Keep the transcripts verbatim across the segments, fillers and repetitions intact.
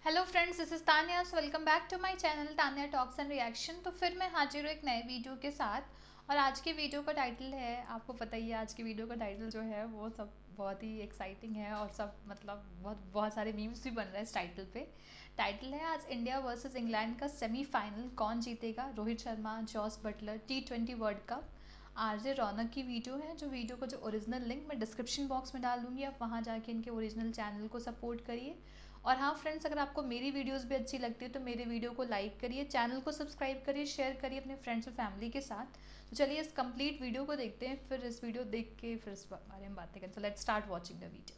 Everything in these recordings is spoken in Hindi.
Hello friends, this is Tanya. Welcome back to my channel Tanya talks and reaction. तो फिर मैं हाजिर हूँ एक नए वीडियो के साथ और आज की वीडियो का टाइटल है, आपको पता ही है आज की वीडियो का टाइटल जो है वो सब बहुत ही एक्साइटिंग है और सब मतलब बहुत बहुत सारे मीम्स भी बन रहे हैं इस टाइटल पे। टाइटल है आज इंडिया वर्सेस इंग्लैंड का सेमीफाइनल, कौन जीतेगा, Rohit Sharma, Jos Buttler, T twenty World Cup. RJ Raunak की वीडियो है, जो वीडियो को जो ओरिजिनल लिंक मैं डिस्क्रिप्शन बॉक्स में डाल दूँगी, आप वहाँ जाके इनके ओरिजिनल चैनल को सपोर्ट करिए। और हाँ फ्रेंड्स, अगर आपको मेरी वीडियोस भी अच्छी लगती है तो मेरे वीडियो को लाइक करिए, चैनल को सब्सक्राइब करिए, शेयर करिए अपने फ्रेंड्स और फैमिली के साथ। तो चलिए इस कंप्लीट वीडियो को देखते हैं, फिर इस वीडियो देख के फिर इस बारे में बातें करें। So let's start watching the video.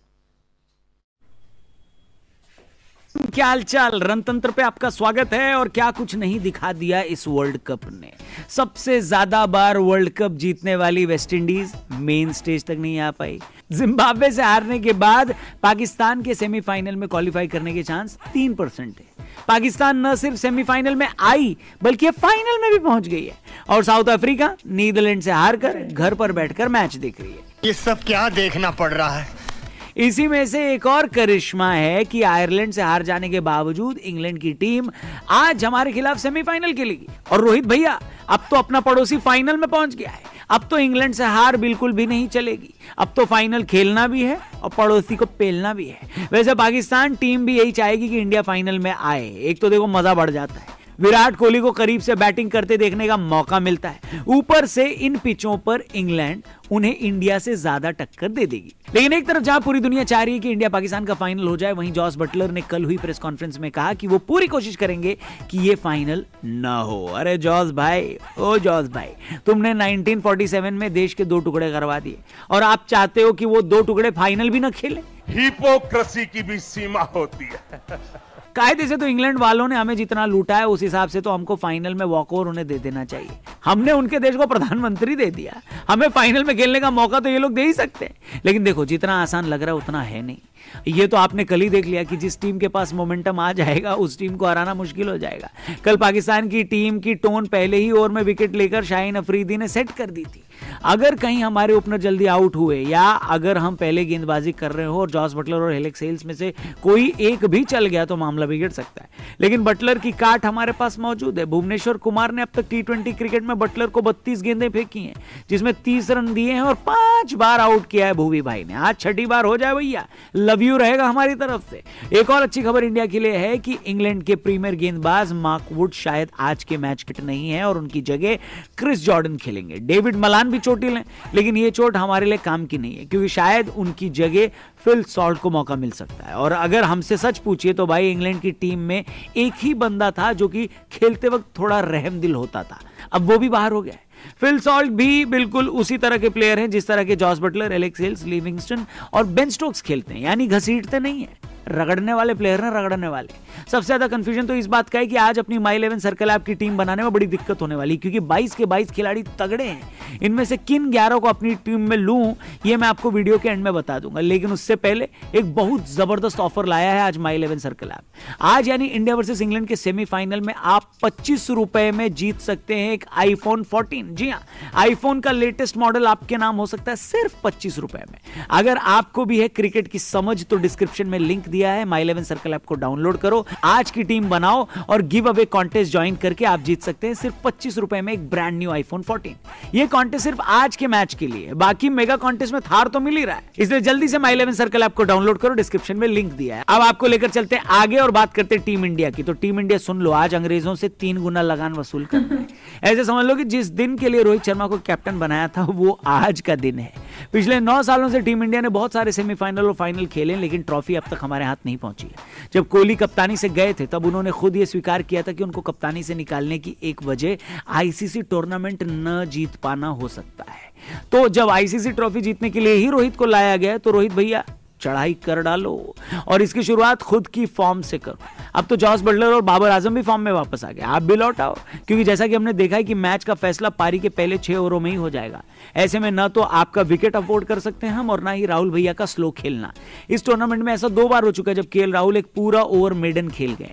क्या हालचाल, रणतंत्र पे आपका स्वागत है। और क्या कुछ नहीं दिखा दिया इस वर्ल्ड कप ने। सबसे ज्यादा बार वर्ल्ड कप जीतने वाली वेस्ट इंडीज मेन स्टेज तक नहीं आ पाई। जिम्बाब्वे से हारने के बाद पाकिस्तान के सेमीफाइनल में क्वालिफाई करने के चांस तीन परसेंट है। पाकिस्तान न सिर्फ सेमीफाइनल में आई बल्कि फाइनल में भी पहुंच गई है। और साउथ अफ्रीका नीदरलैंड से हारकर घर पर बैठकर मैच देख रही है। ये सब क्या देखना पड़ रहा है। इसी में से एक और करिश्मा है कि आयरलैंड से हार जाने के बावजूद इंग्लैंड की टीम आज हमारे खिलाफ सेमीफाइनल खेलेगी। और रोहित भैया, अब तो अपना पड़ोसी फाइनल में पहुंच गया है। अब तो इंग्लैंड से हार बिल्कुल भी नहीं चलेगी। अब तो फाइनल खेलना भी है और पड़ोसी को पेलना भी है। वैसे पाकिस्तान टीम भी यही चाहेगी कि इंडिया फाइनल में आए। एक तो देखो मजा बढ़ जाता है, विराट कोहली को करीब से बैटिंग करते देखने का मौका मिलता है। ऊपर से इन पिचों पर इंग्लैंड उन्हें इंडिया से ज्यादा टक्कर दे देगी। लेकिन एक तरफ जहां पूरी दुनिया चाह रही है कि इंडिया पाकिस्तान का फाइनल हो जाए, वहीं जॉस बटलर ने कल हुई प्रेस कॉन्फ्रेंस में कहा कि वो पूरी कोशिश करेंगे कि ये फाइनल ना हो। अरे जॉस भाई, ओ जॉस भाई, तुमने नाइनटीन फोर्टी सेवन में देश के दो टुकड़े करवा दिए और आप चाहते हो कि वो दो टुकड़े फाइनल भी ना खेले। हिपोक्रेसी की भी सीमा होती है। कायदे से तो इंग्लैंड वालों ने हमें जितना लूटा है उस हिसाब से तो हमको फाइनल में वॉकओवर उन्हें दे देना चाहिए। हमने उनके देश को प्रधानमंत्री दे दिया, हमें फाइनल में खेलने का मौका तो ये लोग दे ही सकते हैं। लेकिन देखो, जितना आसान लग रहा है उतना है नहीं। ये तो आपने कल ही देख लिया कि जिस टीम के पास मोमेंटम आ जाएगा उस टीम को हराना मुश्किल हो जाएगा। कल पाकिस्तान की टीम की टोन पहले ही ओवर में विकेट लेकर शाहीन अफरीदी ने सेट कर दी थी। अगर कहीं हमारे ओपनर जल्दी आउट हुए या अगर हम पहले गेंदबाजी कर रहे हो और जॉस बटलर और एलेक्स हेल्स में से कोई एक भी चल गया तो मामला बिगड़ सकता है। लेकिन बटलर की काट हमारे पास मौजूद है। भुवनेश्वर कुमार ने अब तक टी ट्वेंटी क्रिकेट में बटलर को बत्तीस गेंदें फेंकी हैं, जिसमें तीस रन दिए हैं और पांच बार आउट किया है भुवी भाई ने। आज छठी बार हो जाए भैया, लव यू रहेगा हमारी तरफ से। एक और अच्छी खबर इंडिया के लिए है कि इंग्लैंड के प्रीमियर गेंदबाज मार्क वुड शायद आज के मैच फिट नहीं है और उनकी जगह क्रिस जॉर्डन खेलेंगे। डेविड मलान भी चोटिल हैं, लेकिन ये चोट हमारे लिए काम की नहीं है क्योंकि शायद उनकी जगह फिल सॉल्ट को मौका मिल सकता है। और अगर हमसे सच पूछिए तो भाई इंग्लैंड की टीम में एक ही बंदा था जो कि खेलते वक्त थोड़ा रहमदिल होता था, अब वो भी बाहर हो गया है। फिल सॉल्ट भी बिल्कुल उसी तरह के प्लेयर हैं जिस तरह के Jos Buttler, Alex Hales, Livingstone और बेन स्टोक्स खेलते हैं, यानी घसीटते नहीं है, रगड़ने वाले प्लेयर हैं, रगड़ने वाले। सबसे ज्यादा कंफ्यूजन तो इस बात का है कि आज अपनी माई इलेवन सर्कल ऐप की टीम बनाने में बड़ी दिक्कत होने वाली, क्योंकि बाईस के बाईस खिलाड़ी तगड़े हैं। इनमें से किन ग्यारह को अपनी टीम में लूं ये मैं आपको वीडियो के एंड में बता दूंगा। लेकिन उससे पहले एक बहुत जबरदस्त ऑफर लाया है आज माई इलेवन सर्कल ऐप। आज यानी इंडिया वर्सेस इंग्लैंड के सेमीफाइनल में आप पच्चीस रुपए में जीत सकते हैं एक आईफोन फोर्टीन। जी हाँ, आईफोन का लेटेस्ट मॉडल आपके नाम हो सकता है सिर्फ पच्चीस रुपए में। अगर आपको भी है क्रिकेट की समझ तो डिस्क्रिप्शन में लिंक दिया है, माई इलेवन सर्कल ऐप को डाउनलोड करो, आज की टीम बनाओ और गिव अवे कॉन्टेस्ट ज्वाइन करके आप जीत सकते हैं सिर्फ पच्चीस रुपए में एक ब्रांड न्यू आईफोन फोर्टीन। ये कॉन्टेस्ट सिर्फ आज के मैच के लिए, बाकी मेगा कॉन्टेस्ट में थार तो मिल ही रहा है, इसलिए जल्दी से माई इलेवन सर्कल ऐप को डाउनलोड करो, डिस्क्रिप्शन में लिंक दिया है। अब आपको लेकर चलते हैं आगे और बात करते हैं टीम इंडिया की। तो टीम इंडिया सुन लो, आज अंग्रेजों से तीन गुना लगान वसूल कर रहे हैं। ऐसे समझ लो कि जिस दिन के लिए रोहित शर्मा को कैप्टन बनाया था वो आज का दिन है। पिछले नौ सालों से टीम इंडिया ने बहुत सारे सेमीफाइनल और फाइनल खेले, लेकिन ट्रॉफी अब तक हमारे हाथ नहीं पहुंची है। जब कोहली कप्तानी से गए थे तब उन्होंने खुद ये स्वीकार किया था कि उनको कप्तानी से निकालने की एक वजह आईसीसी टूर्नामेंट न जीत पाना हो सकता है। तो जब आईसीसी ट्रॉफी जीतने के लिए ही रोहित को लाया गया तो रोहित भैया चढ़ाई कर डालो और इसकी शुरुआत खुद की फॉर्म से करो। अब तो जॉस बटलर और बाबर आजम भी फॉर्म में वापस आ गए, आप भी लौट आओ, क्योंकि जैसा कि हमने देखा है कि मैच का फैसला पारी के पहले छह ओवरों में ही हो जाएगा। ऐसे में न तो आपका विकेट अफोर्ड कर सकते हैं हम और ना ही राहुल भैया का स्लो खेलना। इस टूर्नामेंट में ऐसा दो बार हो चुका है जब केएल राहुल एक पूरा ओवर मेडन खेल गए।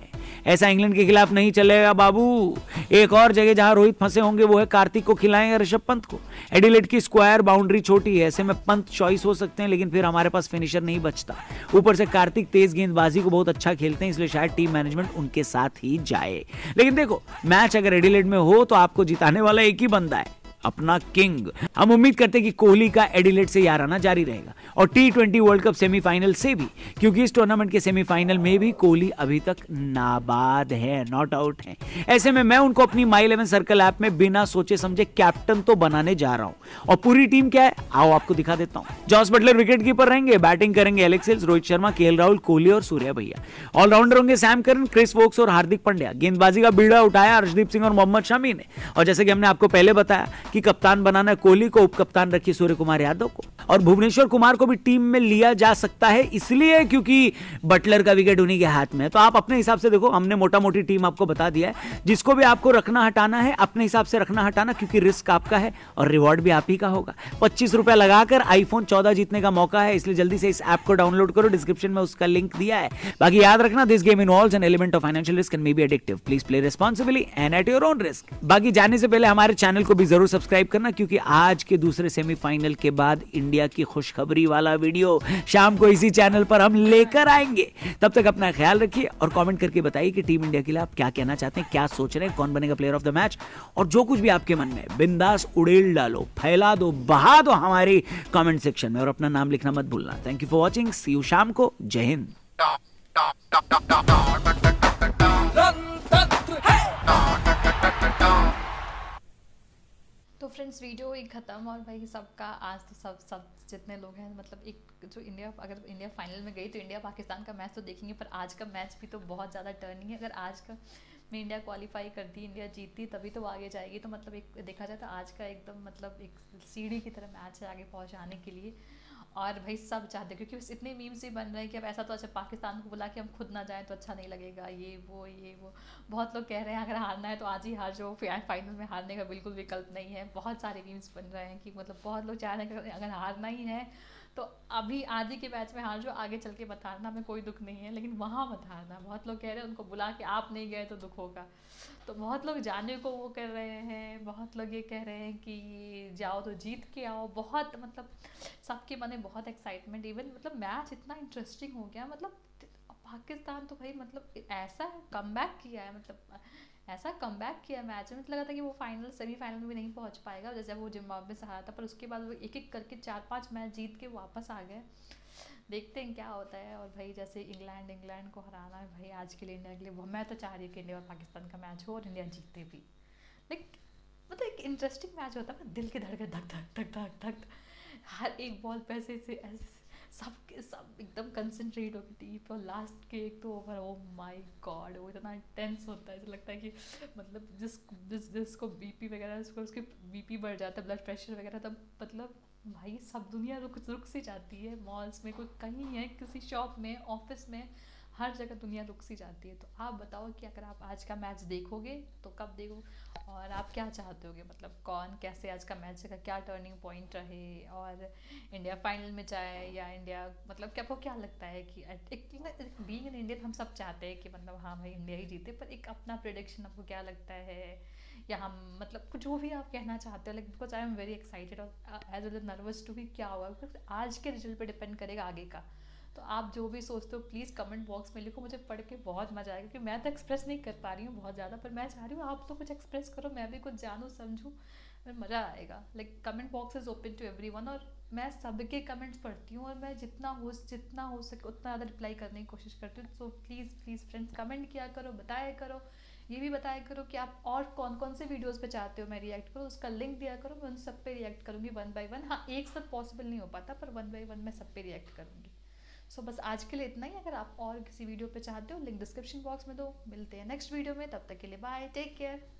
ऐसा इंग्लैंड के खिलाफ नहीं चलेगा बाबू। एक और जगह जहां रोहित फंसे होंगे वो है कार्तिक को खिलाएंगे ऋषभ पंत को। एडिलेड की स्क्वायर बाउंड्री छोटी है, ऐसे में पंत चॉइस हो सकते हैं, लेकिन फिर हमारे पास फिनिशर नहीं बचता। ऊपर से कार्तिक तेज गेंदबाजी को बहुत अच्छा खेलते हैं, इसलिए शायद टीम मैनेजमेंट उनके साथ ही जाए। लेकिन देखो, मैच अगर एडिलेड में हो तो आपको जिताने वाला एक ही बंदा है, अपना किंग। हम उम्मीद करते हैं कि कोहली का एडिलेड से यार आना जारी रहेगा और T twenty World Cup semifinal से भी, क्योंकि इस टूर्नामेंट के सेमीफाइनल में भी कोहली अभी तक नाबाद है, नॉट आउट है। ऐसे में मैं उनको अपनी माई इलेवन सर्कल ऐप में बिना सोचे समझे कैप्टन तो बनाने जा रहा हूं। और पूरी टीम क्या है आओ आपको दिखा देता हूं। जॉस बटलर विकेट कीपर रहेंगे, बैटिंग करेंगे Alex Hales, Rohit Sharma, KL Rahul, Kohli और सूर्या भैया। ऑलराउंडर होंगे सैम करन, क्रिस वोक्स और हार्दिक पांड्या। गेंदबाजी का बीड़ा उठाया हर्षदीप सिंह और मोहम्मद शमी ने। और जैसे कि हमने आपको पहले बताया कि कप्तान बनाना कोहली को, उप कप्तान रखिए सूर्य कुमार यादव को। और भुवनेश्वर कुमार को भी टीम में लिया जा सकता है, इसलिए क्योंकि बटलर का विकेट उन्हीं के हाथ में है। तो आप अपने हिसाब से देखो, हमने मोटा मोटी टीम आपको बता दिया है। जिसको भी आपको रखना हटाना है अपने हिसाब से रखना हटाना, क्योंकि रिस्क आपका है और रिवॉर्ड भी आप ही का होगा। पच्चीस रुपए लगाकर आईफोन चौदह जीतने का मौका है, इसलिए जल्दी से इस ऐप को डाउनलोड करो, डिस्क्रिप्शन में उसका लिंक दिया है। बाकी याद रखना, this game involves an element of financial risk and may be addictive. Please play responsibly and at your own risk. बाकी जाने से पहले हमारे चैनल को भी जरूर सब्सक्राइब करना, क्योंकि आज के दूसरे सेमीफाइनल के बाद इंडिया की खुशखबरी वाला वीडियो शाम को इसी चैनल पर हम लेकर आएंगे। तब तक अपना ख्याल रखिए और कमेंट करके बताइए कि टीम इंडिया के लिए आप क्या कहना चाहते हैं, क्या सोच रहे हैं, कौन बनेगा प्लेयर ऑफ द मैच। और जो कुछ भी आपके मन में, बिंदास उड़ेल डालो, फैला दो, बहा दो हमारी कमेंट सेक्शन में, और अपना नाम लिखना मत भूलना। Thank you for watching, see you शाम को, जय हिंद। तो फ्रेंड्स, वीडियो एक ख़त्म। और भाई सबका आज तो सब सब जितने लोग हैं, मतलब एक जो इंडिया, अगर इंडिया फाइनल में गई तो इंडिया पाकिस्तान का मैच तो देखेंगे, पर आज का मैच भी तो बहुत ज़्यादा टर्निंग है। अगर आज का में इंडिया क्वालिफाई करती, इंडिया जीतती, तभी तो वो आगे जाएगी। तो मतलब एक देखा जाए तो आज का एकदम मतलब एक सीढ़ी की तरह मैच है आगे पहुँचाने के लिए। और भाई सब चाहते हैं, क्योंकि बस इतने मीम्स ही बन रहे हैं कि अब ऐसा तो अच्छा पाकिस्तान को बुला के हम खुद ना जाएं तो अच्छा नहीं लगेगा, ये वो ये वो। बहुत लोग कह रहे हैं अगर हारना है तो आज ही हार जाओ, फाइनल में हारने का बिल्कुल विकल्प नहीं है। बहुत सारे मीम्स बन रहे हैं कि मतलब बहुत लोग चाह रहे हैं कि अगर हारना ही है तो अभी आज ही के मैच में हार जाओ, आगे चल के मत हारना, हमें कोई दुख नहीं है, लेकिन वहाँ मत हारना। बहुत लोग कह रहे हैं उनको बुला के आप नहीं गए तो दुख होगा। तो बहुत लोग जाने को वो कर रहे हैं, बहुत लोग ये कह रहे हैं कि जाओ तो जीत के आओ। बहुत मतलब सबके मन में बहुत एक्साइटमेंट, इवन मतलब मैच इतना इंटरेस्टिंग हो गया। मतलब पाकिस्तान तो भाई मतलब ऐसा कमबैक किया है, मतलब ऐसा कमबैक किया मैच में, मतलब लगा था कि वो फाइनल सेमीफाइनल में भी नहीं पहुंच पाएगा, जैसे वो जिम्बाब्वे से हारा था। पर उसके बाद वो एक एक करके चार पांच मैच जीत के वापस आ गए। देखते हैं क्या होता है। और भाई जैसे इंग्लैंड इंग्लैंड को हराना है भाई आज के लिए, इंडिया के लिए, वो मैं तो चाह रही हूँ कि इंडिया और पाकिस्तान का मैच हो और इंडिया जीते भी। लाइक मतलब एक इंटरेस्टिंग मैच होता है ना, दिल के धड़कन धक धक धक धक धक, हर एक बॉल पे ऐसे ऐसे ऐसे सब के सब एकदम कंसंट्रेट होकर टीवी पे। और लास्ट के एक तो ओवर, ओ माय गॉड, वो इतना टेंस होता है, ऐसा लगता है कि मतलब जिस जिस जिसको बीपी वगैरह, उसको उसके बीपी बढ़ जाता है, ब्लड प्रेशर वगैरह, तब मतलब भाई सब दुनिया रुक रुक सी जाती है। मॉल्स में कोई कहीं है, किसी शॉप में, ऑफिस में, हर जगह दुनिया रुक सी जाती है। तो आप बताओ कि अगर आप आज का मैच देखोगे तो कब देखो, और आप क्या चाहते होगे, मतलब कौन कैसे आज का मैच का क्या टर्निंग पॉइंट रहे, और इंडिया फाइनल में जाए या इंडिया, मतलब क्या आपको क्या लगता है कि एक बीइंग एन इंडियन हम सब चाहते हैं कि मतलब हाँ भाई इंडिया ही जीते, पर एक अपना प्रेडिक्शन आपको क्या लगता है, या हम मतलब कुछ जो भी आप कहना चाहते हो। Like because I am very excited और एज वेल नर्वस टू भी क्या होगा, बिकॉज आज के रिजल्ट पे डिपेंड करेगा आगे का। तो आप जो भी सोचते हो प्लीज़ कमेंट बॉक्स में लिखो, मुझे पढ़ के बहुत मजा आएगा, क्योंकि मैं तो एक्सप्रेस नहीं कर पा रही हूँ बहुत ज़्यादा, पर मैं चाह रही हूँ आप तो कुछ एक्सप्रेस करो, मैं भी कुछ जानूँ समझूँ, फिर मज़ा आएगा। Like comment box is open to everyone, और मैं सबके कमेंट्स पढ़ती हूँ, और मैं जितना हो जितना हो सके उतना ज़्यादा रिप्लाई करने की कोशिश करती हूँ। So please please friends comment किया करो, बताया करो, ये भी बताया करो कि आप और कौन कौन से वीडियोस पे चाहते हो मैं रिएक्ट करूँ, उसका लिंक दिया करो, मैं उन सब पे रिएक्ट करूँगी वन बाय वन। हाँ एक साथ पॉसिबल नहीं हो पाता, पर वन बाय वन मैं सब पे रिएक्ट करूँगी। सो so, बस आज के लिए इतना ही। अगर आप और किसी वीडियो पे चाहते हो लिंक डिस्क्रिप्शन बॉक्स में दो। मिलते हैं नेक्स्ट वीडियो में, तब तक के लिए बाय, टेक केयर।